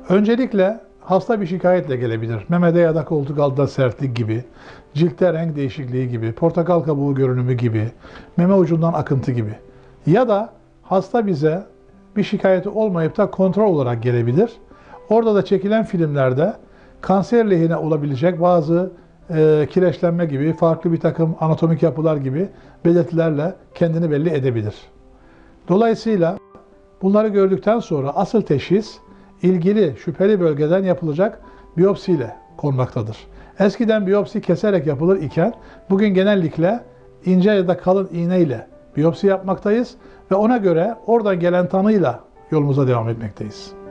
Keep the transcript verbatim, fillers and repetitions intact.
Öncelikle hasta bir şikayetle gelebilir. Memede ya da koltuk altında sertlik gibi, ciltte renk değişikliği gibi, portakal kabuğu görünümü gibi, meme ucundan akıntı gibi. Ya da hasta bize bir şikayeti olmayıp da kontrol olarak gelebilir. Orada da çekilen filmlerde kanser lehine olabilecek bazı e, kireçlenme gibi, farklı bir takım anatomik yapılar gibi belirtilerle kendini belli edebilir. Dolayısıyla bunları gördükten sonra asıl teşhis ilgili şüpheli bölgeden yapılacak biyopsiyle konmaktadır. Eskiden biyopsi keserek yapılır iken bugün genellikle ince ya da kalın iğneyle biyopsi yapmaktayız ve ona göre oradan gelen tanıyla yolumuza devam etmekteyiz.